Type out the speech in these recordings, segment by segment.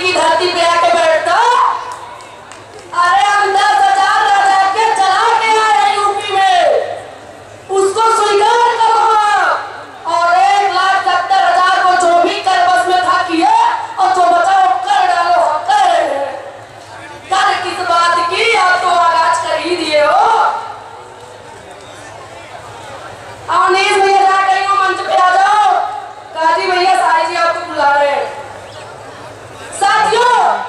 की धरती पे आके बैठता। अरे हम 10,000 राजा के चला के आए यूपी में, उसको स्वीकार करो और 1,70,000 को जो भी कर बस में था किए और जो बचाओ कर डालो हम कर रहे हैं। कर किस बात की, आप तो आगाज कर ही दिए हो। अवनीश भैया जा कहीं हो, मंच पे आ जाओ। काजी भैया साई जी आपको बुला रहे हैं। साथियों,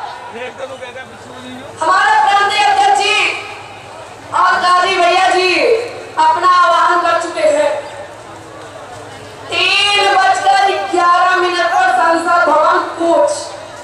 हमारे प्रांतीय अध्यक्ष जी और काजी भैया जी अपना आह्वान कर चुके हैं। 3:11 पर संसद भवन कूच।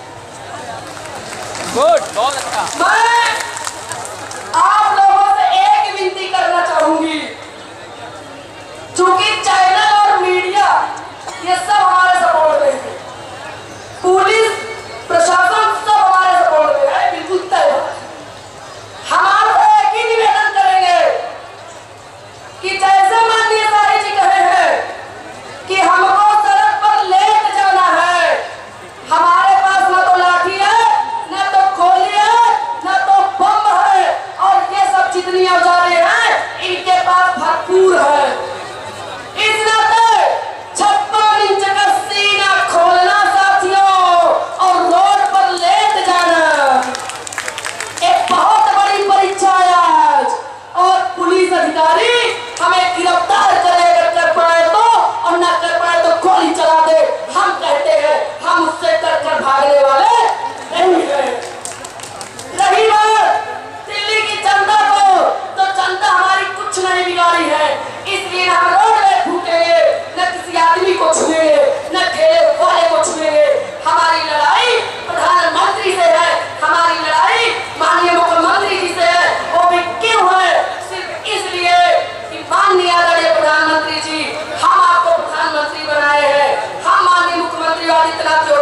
गुड, बहुत अच्छा। मैं आप लोगों से एक विनती करना चाहूंगी, चूंकि चैनल और मीडिया ये सब हमारे सपोर्ट में है, पुलिस प्रशासन सब हमारे सपोर्ट में है, बिल्कुल तय है। हम आपसे एक ही निवेदन करेंगे कि जैसे माननीय साई जी कहे हैं कि हमको सड़क पर लेट जाना है, हमारे पास ना तो लाठी है, ना तो खोली है, ना तो बम है, और ये सब जितनी औजारें हैं इनके पास भरपूर है। इस नाते 56 इंच का सीना खोलना साथियों और रोड पर लेट जाना एक बहुत बड़ी परीक्षा है आज। और पुलिस अधिकारी हमें गिरफ्तार करे, अगर कर पाए तो, और ना कर पाए तो गोली चला दे। हम कहते हैं हम उससे कर भागने वाले नहीं हैं। रही बात दिल्ली की जनता को, तो जनता हमारी कुछ नहीं बिगाड़ी है, इसलिए हम रोड में भूखेंगे, न किसी आदमी को छुएंगे, न ठेले वाले को छुएंगे। हमारी लड़ाई प्रधानमंत्री से है, हमारी लड़ाई माननीय मुख्यमंत्री जी से है। वो भी क्यों है? सिर्फ इसलिए कि माननीय आदरणीय प्रधानमंत्री जी हम आपको प्रधानमंत्री बनाए हैं। हम माननीय मुख्यमंत्री आदित्यनाथ